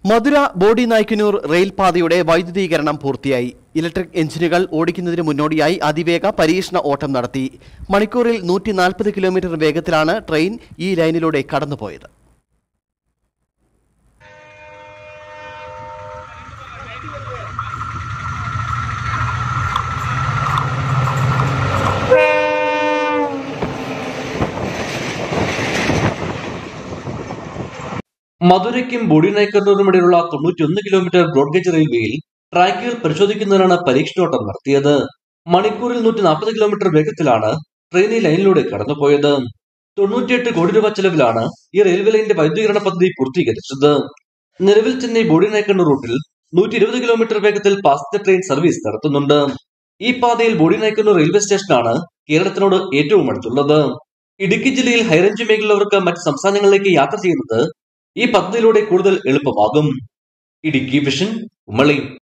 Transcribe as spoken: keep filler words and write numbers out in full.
മധുര body Nayakkanur റെയിൽപാതയുടെ വൈദ്യുതീകരണം പൂർത്തിയായി. Electric എഞ്ചിനുകൾ ഓടിക്കുന്നതിന് മുന്നോടിയായി അതിവേഗ പരീക്ഷണ ഓട്ടം നടത്തി. മണിക്കൂറിൽ നൂറ്റി നാൽപ്പത് കിലോമീറ്റർ വേഗത്തിലാണ് ട്രെയിൻ ഈ ലൈനിലൂടെ കടന്നുപോയത്. മധുരയ്ക്കും ബോഡി നായ്ക്കന്നൂരിനും ഇടയിലുള്ള തൊണ്ണൂറ്റിയൊന്ന് കിലോമീറ്റർ ബ്രോഡ്ഗേജ് റെയിൽവേയിൽ ട്രാക്കുകൾ പരിശോധിക്കുന്നതിനാണ് പരീക്ഷണോട്ടം നടത്തിയത്. മണിക്കൂറിൽ നൂറ്റി നാൽപ്പത് കിലോമീറ്റർ വേഗത്തിലാണ് ട്രെയിൻ ഈ ലൈനിലൂടെ കടന്നുപോയത്. തൊണ്ണൂറ്റിയെട്ട് കോടി രൂപ ചെലവിലാണ് ഈ റെയിൽവേ ലൈനിന്റെ വൈദ്യുതീകരണ പദ്ധതി പൂർത്തീകരിച്ചത്. നിലവിൽ ചെന്നൈ ബോഡി നായ്ക്കന്നൂർ റൂട്ടിൽ നൂറ്റി ഇരുപത് കിലോമീറ്റർ വേഗത്തിൽ പാസഞ്ചർ ട്രെയിൻ സർവീസ് നടത്തുന്നുണ്ട്. ഈ പാതയിൽ ബോഡി നായ്ക്കന്നൂർ റെയിൽവേ സ്റ്റേഷനാണ് കേരളത്തിനോട് ഏറ്റവും അടുത്തുള്ളത്. ഇടുക്കി ജില്ലയിൽ ഹൈറേഞ്ച് മേഖലയുള്ളവർക്ക് മറ്റ് സംസ്ഥാനങ്ങളിലേക്ക് യാത്ര ചെയ്യുന്നത് ഈ പദ്ധതിയിലൂടെ കൂടുതൽ എളുപ്പമാകും. ഇടുക്കി വിഷൻ, കുമളി.